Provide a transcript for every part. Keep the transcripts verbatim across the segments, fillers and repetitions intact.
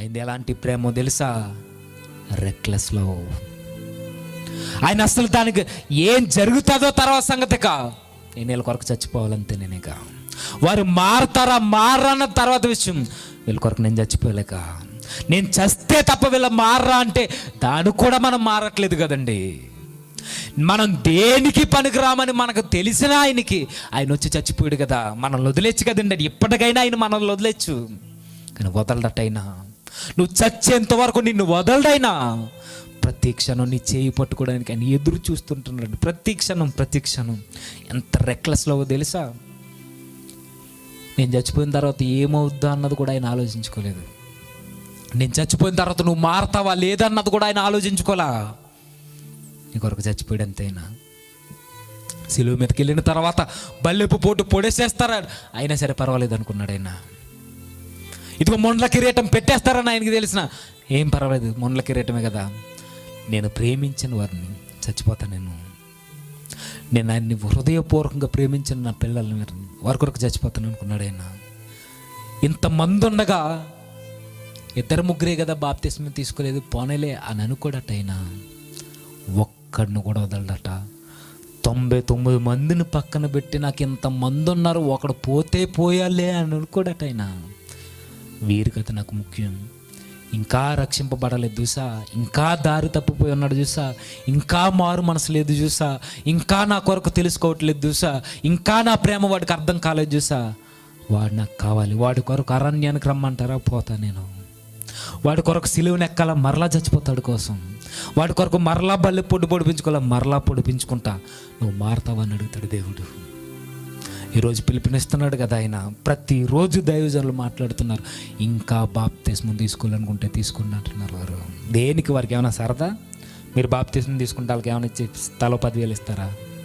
ఆయనది ఎలాంటి ప్రేమో తెలుసా? Reckless love. ఆయన అసలు దానికి ఏం జరుగుతుందో తర్వాత సంగతికా, నేను వీళ్ళ కొరకు చచ్చిపోవాలంతే. నేనేక వారు మారతారా మారన్న తర్వాత విషయం, వీళ్ళ కొరకు నేను చచ్చిపోలేక, నేను చస్తే తప్ప వీళ్ళ మారరా అంటే దానికి కూడా మనం మారట్లేదు కదండి. మనం దేనికి పనికిరామని మనకు తెలిసిన ఆయనకి ఆయన వచ్చి చచ్చిపోయాడు కదా, మనల్ని వదిలేచ్చు కదండి. ఇప్పటికైనా ఆయన మనల్ని వదిలేచ్చు, కానీ వదలడటైనా, నువ్వు చచ్చేంత వరకు నిన్ను వదలడైనా ప్రతి క్షణం నీ చేయి పట్టుకోవడానికి ఆయన ఎదురు చూస్తుంటున్నాడు. ప్రతి క్షణం ప్రతి క్షణం ఎంత రెక్లెస్లో తెలుసా? నేను చచ్చిపోయిన తర్వాత ఏమవుద్దా అన్నది కూడా ఆయన ఆలోచించుకోలేదు. నేను చచ్చిపోయిన తర్వాత నువ్వు మారతావా లేదన్నది కూడా ఆయన ఆలోచించుకోలా. నీ కొరకు చచ్చిపోయాడు అంతేనా. సిలువ మీదకి వెళ్ళిన తర్వాత బల్లెపు పోటు పొడేసేస్తారా, అయినా సరే పర్వాలేదు అనుకున్నాడు ఆయన. ఇదిగో మొండ్ల కిరీటం పెట్టేస్తారని ఆయనకి తెలిసిన, ఏం పర్వాలేదు మొండ్ల కిరీటమే కదా, నేను ప్రేమించిన వారిని చచ్చిపోతా, నేను నేను ఆయన్ని హృదయపూర్వకంగా ప్రేమించిన నా పిల్లల్ని వారి కొరకు చచ్చిపోతాను అనుకున్నాడు ఆయన. ఇంతమంది ఉండగా ఇద్దరు ముగ్గురే కదా బాప్తిస్మం తీసుకోలేదు, పోనేలే అని అనుకోడట ఆయన. ఒక్కడిని కూడా వదలడట. తొంభై తొమ్మిది మందిని పక్కన పెట్టి నాకు ఇంతమంది ఉన్నారు, ఒకడు పోతే పోయాలే అని అనుకోడట ఆయన. వీరి కథ నాకు ముఖ్యం, ఇంకా రక్షింపబడలేదు చూసా, ఇంకా దారి తప్పిపోయి ఉన్నాడు చూసా, ఇంకా మారు మనసు లేదు చూసా, ఇంకా నా కొరకు తెలుసుకోవట్లేదు చూసా, ఇంకా నా ప్రేమ వాడికి అర్థం కాలేదు చూసా, వాడు నాకు కావాలి. వాడి కొరకు అరణ్యానికి రమ్మంటారా, పోతా నేను. వాడి కొరకు సిలువను ఎక్కాల, మరలా చచ్చిపోతాడు కోసం. వాడి కొరకు మరలా బల్లి పొడి పొడిపించుకోవాలా, మరలా పొడిపించుకుంటా. నువ్వు మారతావని అడుగుతాడు దేవుడు. ఈరోజు పిలుపునిస్తున్నాడు కదా ఆయన. ప్రతిరోజు దైవజనులు మాట్లాడుతున్నారు, ఇంకా బాప్తిస్మం తీసుకోవాలనుకుంటే తీసుకుని అంటున్నారు వారు. దేనికి వారికి ఏమైనా సరదా? మీరు బాప్తిస్మం తీసుకుంటే వాళ్ళకి ఏమైనా ఇచ్చి తలో పదివేలు ఇస్తారా?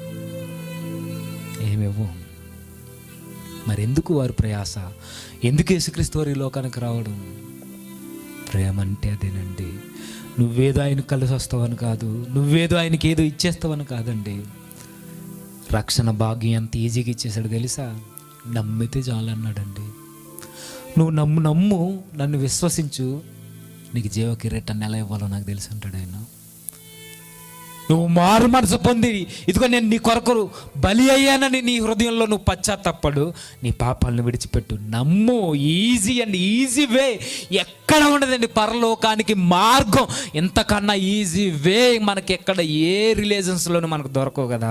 ఏమేవో. మరి ఎందుకు వారు ప్రయాస? ఎందుకు యేసుక్రీస్తు వారు ఈ లోకానికి రావడం? ప్రేమ అంటే అదేనండి. నువ్వేదో ఆయన కలిసి వస్తావని కాదు, నువ్వేదో ఆయనకి ఏదో ఇచ్చేస్తావని కాదండి. రక్షణ భాగ్యం ఎంత ఈజీగా ఇచ్చేసాడు తెలుసా? నమ్మితే చాలు అన్నాడండి. నువ్వు నమ్ము నమ్ము నన్ను విశ్వసించు, నీకు జీవ కిరీటాన్ని ఎలా ఇవ్వాలో నాకు తెలుసు అంటాడు ఆయన. నువ్వు మారు మనసు పొంది, ఇదిగో నేను నీ కొరకు బలి అయ్యానని నీ హృదయంలో నువ్వు పశ్చాత్తపడు, నీ పాపాలను విడిచిపెట్టు, నమ్ము. ఈజీ అండి, ఈజీ వే. ఎక్కడ ఉండదండి పరలోకానికి మార్గం ఇంతకన్నా ఈజీ వే మనకి ఎక్కడ ఏ రిలేషన్స్లోనూ మనకు దొరకవు కదా.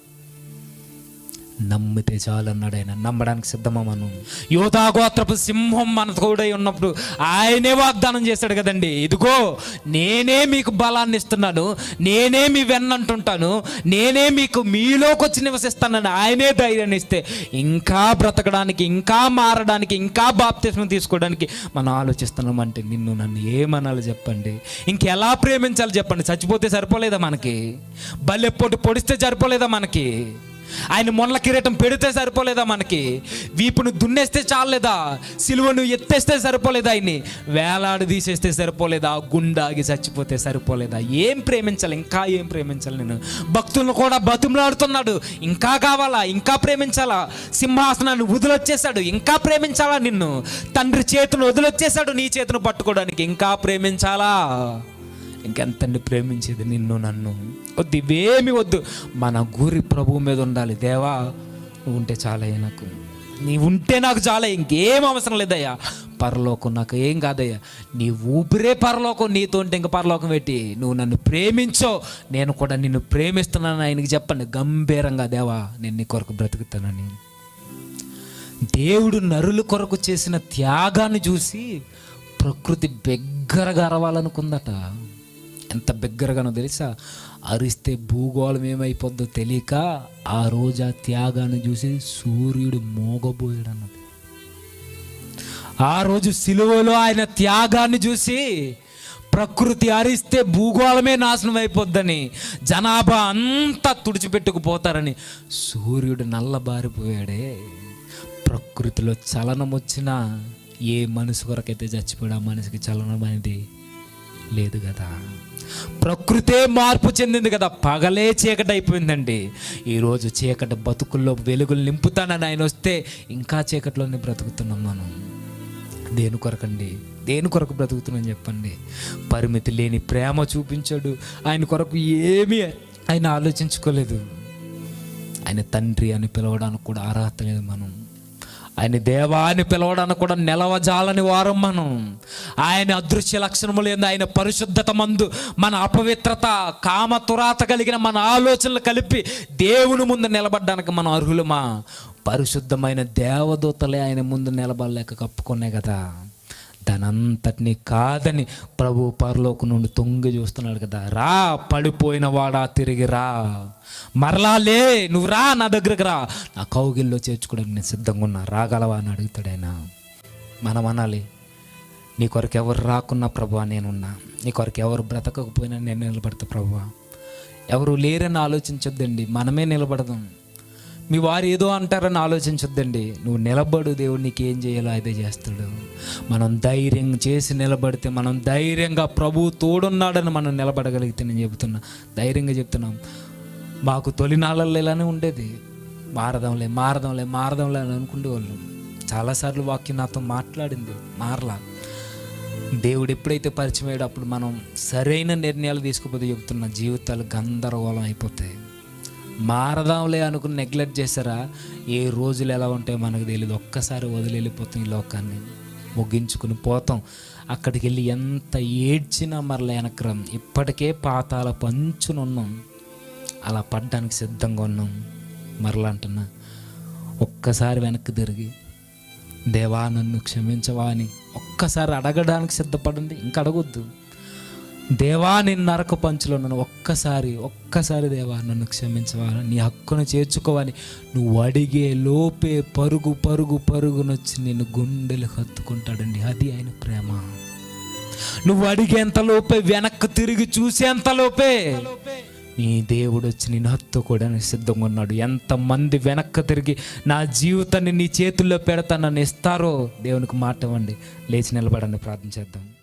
నమ్మితే చాలు అన్నాడు ఆయన. నమ్మడానికి సిద్ధమా మనం? యోధా గోత్రపు సింహం మన తోడై ఉన్నప్పుడు ఆయనే వాగ్దానం చేశాడు కదండి, ఇదిగో నేనే మీకు బలాన్ని ఇస్తున్నాను, నేనే మీ వెన్నంటుంటాను, నేనే మీకు మీలోకి వచ్చి నివసిస్తానని ఆయనే ధైర్యాన్ని ఇస్తే, ఇంకా బ్రతకడానికి, ఇంకా మారడానికి, ఇంకా బాప్తిస్మం తీసుకోవడానికి మనం ఆలోచిస్తున్నామంటే నిన్ను నన్ను ఏమనాలి చెప్పండి? ఇంకెలా ప్రేమించాలి చెప్పండి? చచ్చిపోతే సరిపోలేదా మనకి? బల్లెపోటు పొడిస్తే సరిపోలేదా మనకి? ఆయన మొండ్ల కిరీటం పెడితే సరిపోలేదా మనకి? వీపును దున్నేస్తే చాలేదా? సిలువను ఎత్తేస్తే సరిపోలేదా? ఆయన్ని వేలాడి తీసేస్తే సరిపోలేదా? గుండాగి చచ్చిపోతే సరిపోలేదా? ఏం ప్రేమించాలి? ఇంకా ఏం ప్రేమించాలి? నేను భక్తులను కూడా బతిమలాడుతున్నాడు, ఇంకా కావాలా? ఇంకా ప్రేమించాలా? సింహాసనాన్ని వదిలొచ్చేసాడు, ఇంకా ప్రేమించాలా? నిన్ను తండ్రి చేతును వదిలొచ్చేసాడు నీ చేతును పట్టుకోవడానికి, ఇంకా ప్రేమించాలా? ఇంకెంతండి ప్రేమించేది నిన్ను నన్ను? వద్దు, ఇవేమి వద్దు. మన గురి ప్రభువు మీద ఉండాలి. దేవా నువ్వు ఉంటే చాలయ్యా, నాకు నీ ఉంటే నాకు చాలా, ఇంకేం అవసరం లేదయ్యా. పరలోకం నాకు ఏం కాదయ్యా, నీ ఊపిరే పరలోకం, నీతో ఉంటే ఇంకా పరలోకం పెట్టి. నువ్వు నన్ను ప్రేమించో, నేను కూడా నిన్ను ప్రేమిస్తున్నాను ఆయనకి చెప్పండి గంభీరంగా, దేవా నేను నీ కొరకు బ్రతుకుతానని. దేవుడు నరుల కొరకు చేసిన త్యాగాన్ని చూసి ప్రకృతి బిగ్గరగా అరవాలనుకుందట. ఎంత బిగ్గరగానో తెలుసా? అరిస్తే భూగోళం ఏమైపోద్దో తెలియక ఆ రోజు ఆ త్యాగాన్ని చూసి సూర్యుడు మోగబోయాడు అన్నది. ఆ రోజు సిలువలో ఆయన త్యాగాన్ని చూసి ప్రకృతి అరిస్తే భూగోళమే నాశనం అయిపోద్దని, జనాభా అంతా తుడిచిపెట్టుకుపోతారని సూర్యుడు నల్లబారిపోయాడే. ప్రకృతిలో చలనం వచ్చినా ఏ మనసు కొరకైతే చచ్చిపోయాడు ఆ మనిషికి చలనం అనేది లేదు కదా. ప్రకృతే మార్పు చెందింది కదా. పగలే చీకటి అయిపోయిందండి. ఈరోజు చీకటి బతుకుల్లో వెలుగులు నింపుతానని ఆయన వస్తే ఇంకా చీకటిలోనే బ్రతుకుతున్నాం మనం. దేని కొరకండి? దేని కొరకు బ్రతుకుతున్నాను చెప్పండి? పరిమితి లేని ప్రేమ చూపించాడు. ఆయన కొరకు ఏమీ ఆయన ఆలోచించుకోలేదు. ఆయన తండ్రి అని పిలవడానికి కూడా అర్హత లేదు మనం. ఆయన దేవా అని పిలవడానికి కూడా నిలవజాలని వారం మనం. ఆయన అదృశ్య లక్షణములు ఏంది? ఆయన పరిశుద్ధత మందు మన అపవిత్రత, కామతురాత కలిగిన మన ఆలోచనలు కలిపి దేవుని ముందు నిలబడడానికి మనం అర్హులమా? పరిశుద్ధమైన దేవదూతలే ఆయన ముందు నిలబడలేక కప్పుకునే కదా. దానంతటినీ కాదని ప్రభు పరలోకం నుండి తొంగి చూస్తున్నాడు కదా. రా పడిపోయిన వాడా, తిరిగి రా, మరలా లే, నువ్వు రా, నా దగ్గరకు రా, నా కౌగిల్లో చేర్చుకోవడానికి నేను సిద్ధంగా ఉన్నా, రాగలవా అని అడుగుతాడు ఆయన. మనం అనాలి, నీ కొరకు ఎవరు రాకున్నా ప్రభువా నేనున్నా, నీ కొరకు ఎవరు బ్రతకకపోయినా నేను నిలబడతా ప్రభువా. ఎవరు లేరని ఆలోచించొద్దండి, మనమే నిలబడదాం. మీ వారు ఏదో అంటారని ఆలోచించొద్దండి. నువ్వు నిలబడు, దేవుడు నీకు ఏం చేయాలో అదే చేస్తాడు. మనం ధైర్యం చేసి నిలబడితే, మనం ధైర్యంగా ప్రభువు తోడున్నాడని మనం నిలబడగలిగితే, నేను చెబుతున్నా, ధైర్యంగా చెప్తున్నాం. మాకు తొలినాళ్ళల్లో ఇలానే ఉండేది. మారదాంలే మారదాంలే మారదాంలే అని అనుకునేవాళ్ళం. చాలాసార్లు వాక్యం నాతో మాట్లాడింది, మారలా. దేవుడు ఎప్పుడైతే పరిచయం అయ్యాడో అప్పుడు మనం సరైన నిర్ణయాలు తీసుకుపోతే చెబుతున్నా, జీవితాలు గందరగోళం అయిపోతాయి. మారదాంలే అనుకుని నెగ్లెక్ట్ చేశారా, ఏ రోజులు ఎలా ఉంటాయో మనకు తెలియదు. ఒక్కసారి వదిలి వెళ్ళిపోతాం, ఈ లోకాన్ని ముగించుకుని పోతాం. అక్కడికి వెళ్ళి ఎంత ఏడ్చినా మరలా వెనక్రం. ఇప్పటికే పాతాల పంచునున్నాం, అలా పడ్డానికి సిద్ధంగా ఉన్నాం. మరలా అంటున్నా, ఒక్కసారి వెనక్కి తిరిగి దేవా నన్ను క్షమించవా అని ఒక్కసారి అడగడానికి సిద్ధపడండి. ఇంకా అడగొద్దు. దేవా నేను నరక పంచులో ఉన్నాను, ఒక్కసారి ఒక్కసారి దేవా నన్ను క్షమించవా, నీ హక్కును చేర్చుకోవని నువ్వు అడిగే లోపే పరుగు పరుగు పరుగునొచ్చి నిన్ను గుండెలు హత్తుకుంటాడండి. అది ఆయన ప్రేమ. నువ్వు అడిగేంత లోపే, వెనక్కి తిరిగి చూసేంత లోపే నీ దేవుడు వచ్చి నేను హత్తుకోవడానికి సిద్ధంగా ఉన్నాడు. ఎంతమంది వెనక్కి తిరిగి నా జీవితాన్ని నీ చేతుల్లో పెడతా నన్ను ఇస్తారో దేవునికి మాట ఇవ్వండి. లేచి నిలబడండి, ప్రార్థన చేద్దాం.